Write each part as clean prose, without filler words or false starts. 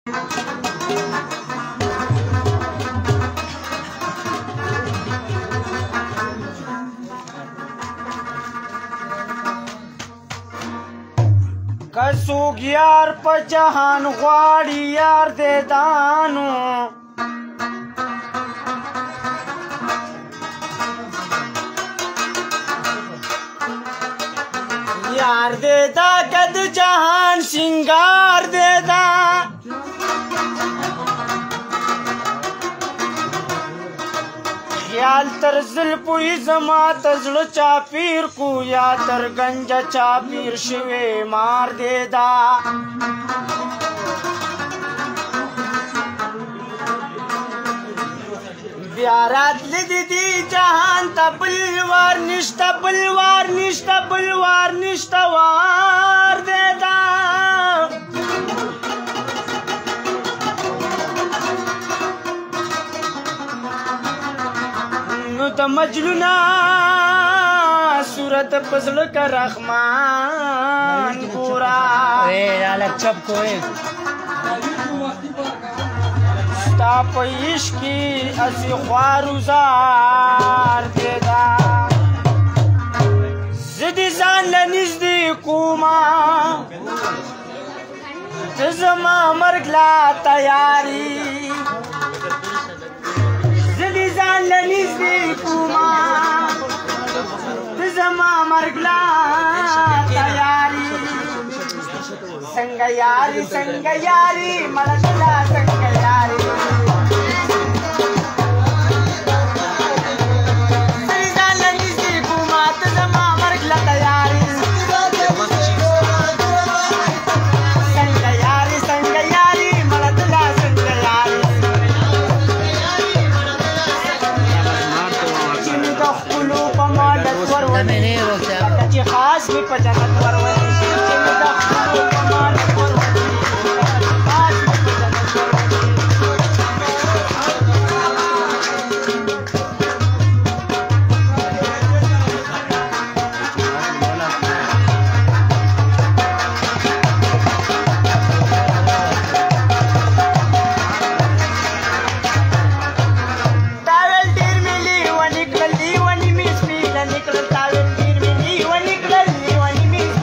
कसुग यार पे जहान ग्वाड़ी यार दे दानू यार दे दा कद जहान सिंगार दे दा ख्याल तर जुल्फुई जमा तजल चापीर को या तर गंजा चापीर शिवे मार दे दा प्यारात दी जहान तबलवार निष्ठा बलवार निष्ठा बलवार निष्ठा वार दे दा नु मजलूना सूरत फजल का रहमान पूरा चप को ताप इश्की असी ख्वारुजार देदा जिदी जान लनिजदी कुमा तजमा मरगला तैयारी जिदी जान लनिजदी कुमा तजमा मरगला तैयारी संग यारी मरगला संग यारी खास में पजनत परवरी चिंता कमाल परवरी खास में पजनत टावेल डीर मिली वनी कली वनी मिस मिला निकल टावेल डीर मिली वनी कली वनी मिस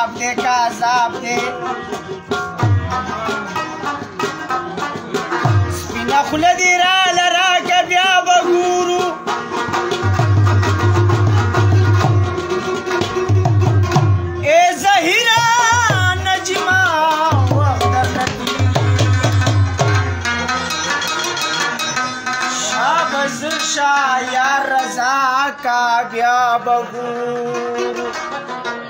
کذاب دے کذاب دے سپینا خوله دې راله راکه بیا به ګورو ای زهیره نجمه وخت درنه شا یار رضا کا بیا بگو